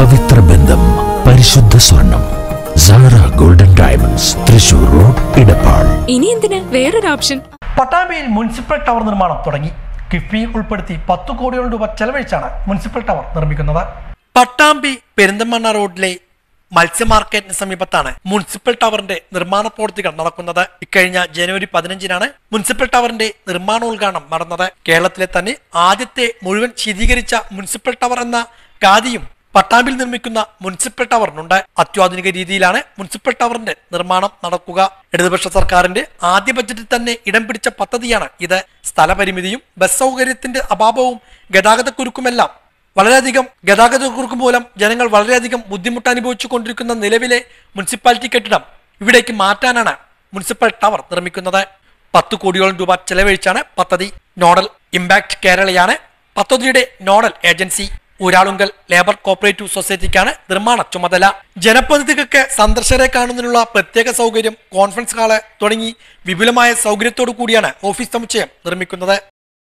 പവിത്ര ബന്ധം, പരിശുദ്ധ സ്വർണം. Sara Golden Diamonds, Thrissur road, Edappal. ഇനി എന്തിന് വേറൊരു ഓപ്ഷൻ? പട്ടാമ്പിയിൽ മുനിസിപ്പൽ ടവർ നിർമ്മാണം തുടങ്ങി. കിഫ്ബിയിൽ ഉൾപ്പെടുത്തി 10 കോടിയോളം രൂപ ചെലവഴിച്ചാണ് മുനിസിപ്പൽ ടവർ നിർമ്മിക്കുന്നത്. പട്ടാമ്പി പെരിന്തൽമണ്ണ റോഡിലെ മത്സ്യ മാർക്കറ്റിന് സമീപത്താണ് മുനിസിപ്പൽ ടവറിന്റെ നിർമ്മാണ പ്രവൃത്തികൾ നടക്കുന്നത്. ഇക്കഴിഞ്ഞ ജനുവരി 15-നാണ് മുനിസിപ്പൽ ടവറിന്റെ നിർമ്മാണോദ്ഘാടനം നടന്നത്. കേരളത്തിലെ തന്നെ ആദ്യത്തെ മുഴുവൻ ശീതീകരിച്ച മുനിസിപ്പൽ ടവർ എന്ന ഖ്യാതിയും പട്ടാമ്പിൽ നിർമ്മിക്കുന്ന മുനിസിപ്പൽ ടവറിനുണ്ട്. അത്യാധുനിക രീതിയിലാണ് മുനിസിപ്പൽ ടവറിന്റെ നിർമ്മാണം നടക്കുക. ഇടതുപക്ഷ സർക്കാരിന്റെ ആദ്യ ബജറ്റിൽ തന്നെ ഇടം പിടിച്ച പദ്ധതിയാണ് ഇത്. സ്ഥലപരിമിതിയും ബസ് സൗകര്യത്തിന്റെ അഭാവവും ഗതാഗതക്കുരുക്കുമെല്ലാം ഗതാഗതക്കുരുക്ക് മൂലം ജനങ്ങൾ വളരെയധികം ബുദ്ധിമുട്ട് അനുഭവിച്ചു കൊണ്ടിരിക്കുന്ന നിലവിലെ മുനിസിപ്പാലിറ്റി കെട്ടിടം ഇവിടേക്ക് മാറ്റാനാണ് മുനിസിപ്പൽ ടവർ നിർമ്മിക്കുന്നത്. 10 കോടിയോളം രൂപ ചെലവഴിച്ചാണ് പദ്ധതി. നോഡൽ ഇമ്പാക്ട് കേരളയാണ് പദ്ധതിയുടെ nodal agency. Uralungal labour cooperative സൊസൈറ്റിക്കാണ് നിർമ്മാണ ചുമതല. ജനപ്രതിനിധികൾക്ക് സന്ദർശകരെ കാണുന്നതിനുള്ള പ്രത്യേക സൗകര്യം, കോൺഫറൻസ് ഹാള് തുടങ്ങി വിപുലമായ സൗകര്യത്തോടു കൂടിയാണ് ഓഫീസ് സമുച്ചയം നിർമ്മിക്കുന്നത്.